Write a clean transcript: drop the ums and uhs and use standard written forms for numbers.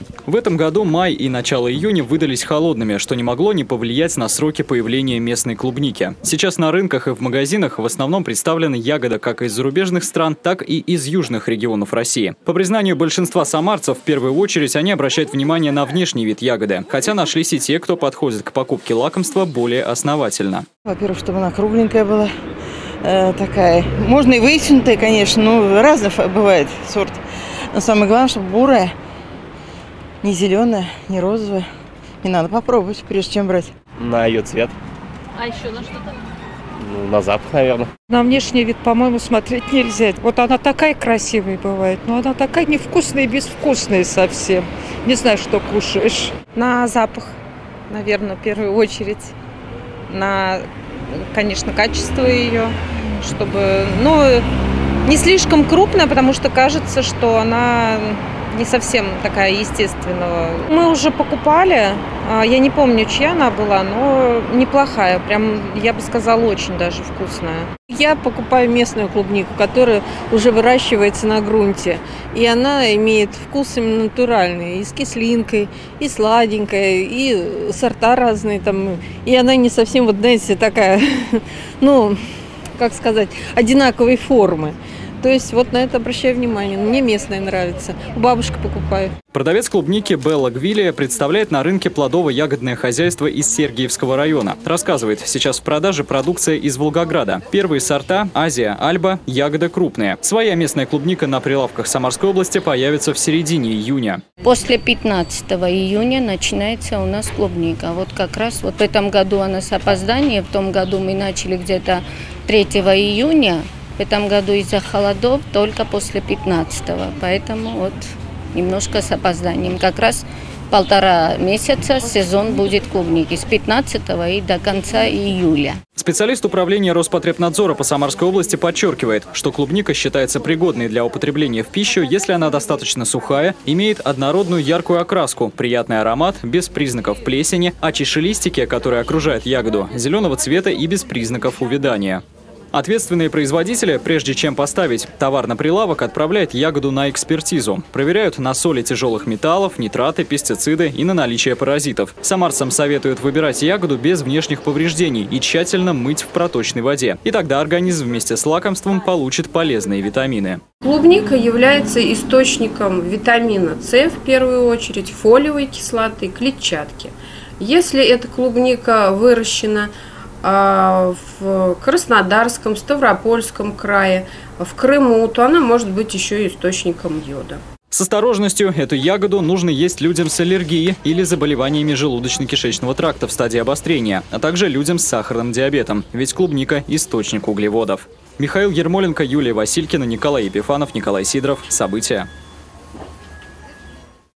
В этом году май и начало июня выдались холодными, что не могло не повлиять на сроки появления местной клубники. Сейчас на рынках и в магазинах в основном представлена ягода как из зарубежных стран, так и из южных регионов России. По признанию большинства самарцев, в первую очередь они обращают внимание на внешний вид ягоды, хотя нашлись и те, кто подходит к покупке лакомства более основательно. Во-первых, чтобы она кругленькая была, такая. Можно и вытянутая, конечно, но разный бывает сорт. Но самое главное, чтобы бурая. Не зеленая, не розовая. Не надо попробовать, прежде чем брать. На ее цвет. А еще на что-то? Ну, на запах, наверное. На внешний вид, по-моему, смотреть нельзя. Вот она такая красивая бывает, но она такая невкусная и безвкусная совсем. Не знаю, что кушаешь. На запах, наверное, в первую очередь. На, конечно, качество ее, чтобы... Ну, не слишком крупная, потому что кажется, что она... не совсем такая естественного. Мы уже покупали, я не помню, чья она была, но неплохая, прям, я бы сказала, очень даже вкусная. Я покупаю местную клубнику, которая уже выращивается на грунте, и она имеет вкус именно натуральный, и с кислинкой, и сладенькая, и сорта разные там, и она не совсем, вот знаете, такая, ну, как сказать, одинаковой формы. То есть вот на это обращаю внимание. Мне местная нравится. У бабушки покупаю. Продавец клубники Белла Гвилия представляет на рынке плодово-ягодное хозяйство из Сергиевского района. Рассказывает, сейчас в продаже продукция из Волгограда. Первые сорта – Азия, Альба, ягоды крупные. Своя местная клубника на прилавках Самарской области появится в середине июня. После 15 июня начинается у нас клубника. Вот как раз вот в этом году она с опозданием. В том году мы начали где-то 3 июня. В этом году из-за холодов только после 15-го, поэтому вот немножко с опозданием. Как раз 1,5 месяца сезон будет клубники, с 15-го и до конца июля. Специалист управления Роспотребнадзора по Самарской области подчеркивает, что клубника считается пригодной для употребления в пищу, если она достаточно сухая, имеет однородную яркую окраску, приятный аромат, без признаков плесени, а чашелистики, которые окружают ягоду, зеленого цвета и без признаков увядания. Ответственные производители, прежде чем поставить товар на прилавок, отправляют ягоду на экспертизу. Проверяют на соли тяжелых металлов, нитраты, пестициды и на наличие паразитов. Самарцам советуют выбирать ягоду без внешних повреждений и тщательно мыть в проточной воде. И тогда организм вместе с лакомством получит полезные витамины. Клубника является источником витамина С, в первую очередь, фолиевой кислоты, клетчатки. Если эта клубника выращена в Краснодарском, Ставропольском крае, в Крыму, то она может быть еще и источником йода. С осторожностью эту ягоду нужно есть людям с аллергией или заболеваниями желудочно-кишечного тракта в стадии обострения, а также людям с сахарным диабетом, ведь клубника – источник углеводов. Михаил Ермоленко, Юлия Василькина, Николай Епифанов, Николай Сидоров. События.